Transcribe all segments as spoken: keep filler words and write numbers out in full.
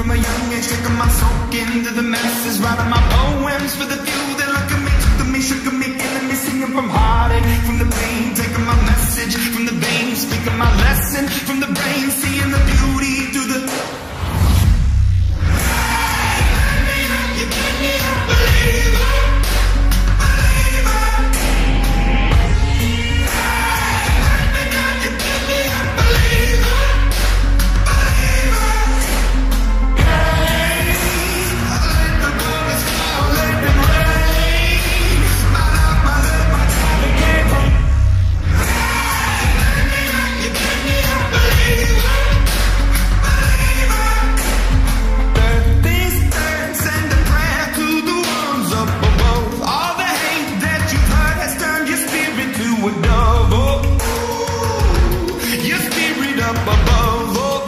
from a young age, taking my soak into the masses, writing my poems for the few that look at me, took at me, shook at me, killing me, singing from heartache, from the pain, taking my message from the veins, speaking my lesson from the brain, seeing the beauty through the... You get me a believer, believer. You get me a believer, believer. Hey, let the bullets fall, let them rain. My love, my love, my time again. You get me a believer, believer. Thirties turns and a prayer to the ones up above. All the hate that you've heard has turned your spirit to a dove. Oh, ooh, your spirit up above. Oh,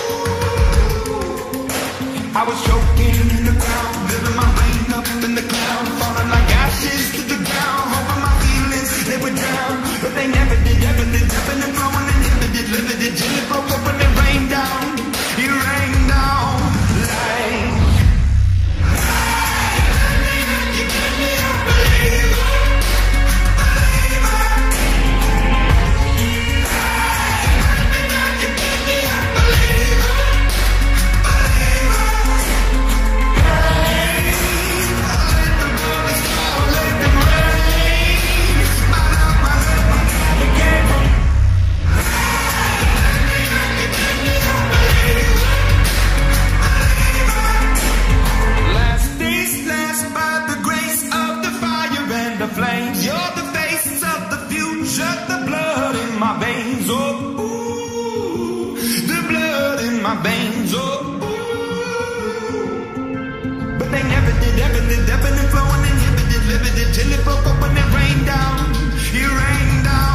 ooh. I was choking in the ground, living my rain up in the cloud, falling like ashes to the ground, hoping my feelings they would drown, but they never did, ever did, ebbing and flowing, inhibited, limited, till it broke up and it rained down, it rained down like... You get me a believer, believer. You get me a believer, believer. Hey, let the bullets fall, let them rain. My love, my love, my time again. You get me a believer, believer. Last days last by the grace of the fire and the flames. You're the face of the future, the blood in my veins. Oh, ooh, the blood in my veins. Oh, ooh. But they never did, ever did, ebbing and flowing, inhibited, limited, till it broke up when it rained down. It rained down.